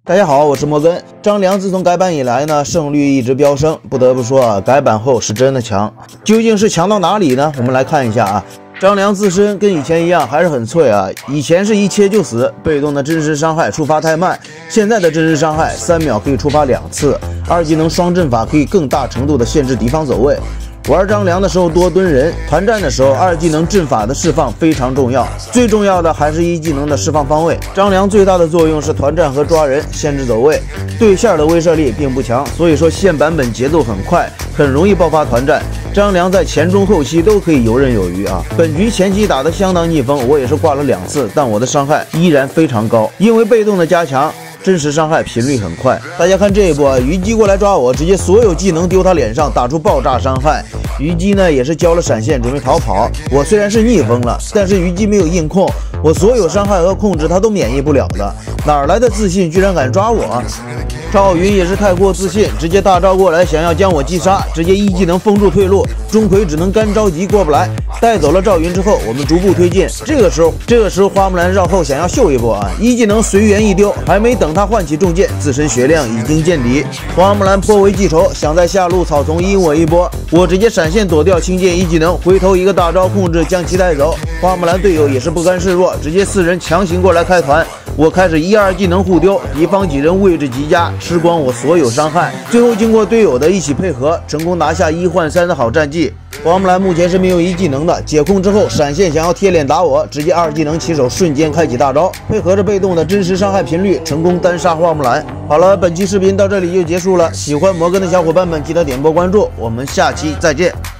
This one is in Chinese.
大家好，我是摩根。张良自从改版以来呢，胜率一直飙升，不得不说啊，改版后是真的强。究竟是强到哪里呢？我们来看一下啊。张良自身跟以前一样还是很脆啊，以前是一切就死，被动的真实伤害触发太慢，现在的真实伤害3秒可以触发2次，二技能双阵法可以更大程度的限制敌方走位。玩张良的时候多蹲人，团战的时候二技能阵法的释放非常重要，最重要的还是一技能的释放方位。张良最大的作用是团战和抓人，限制走位，对线的威慑力并不强，所以说现版本节奏很快，很容易爆发团战。张良在前中后期都可以游刃有余啊。本局前期打得相当逆风，我也是挂了2次，但我的伤害依然非常高，因为被动的加强。真实伤害频率很快，大家看这一波，虞姬过来抓我，直接所有技能丢他脸上，打出爆炸伤害。虞姬呢也是交了闪现，准备逃跑。我虽然是逆风了，但是虞姬没有硬控，我所有伤害和控制他都免疫不了的，哪来的自信居然敢抓我？赵云也是太过自信，直接大招过来，想要将我击杀，直接一技能封住退路，钟馗只能干着急过不来，带走了赵云之后，我们逐步推进。这个时候花木兰绕后想要秀一波啊，一技能随缘一丢，还没等他唤起重剑，自身血量已经见底。花木兰颇为记仇，想在下路草丛阴我一波，我直接闪现躲掉轻剑一技能，回头一个大招控制将其带走。花木兰队友也是不甘示弱，直接4人强行过来开团。我开始1、2技能互丢，敌方几人位置极佳，吃光我所有伤害。最后经过队友的一起配合，成功拿下1换3的好战绩。花木兰目前是没有一技能的，解控之后闪现想要贴脸打我，直接2技能起手瞬间开启大招，配合着被动的真实伤害频率，成功单杀花木兰。好了，本期视频到这里就结束了，喜欢摩根的小伙伴们记得点播关注，我们下期再见。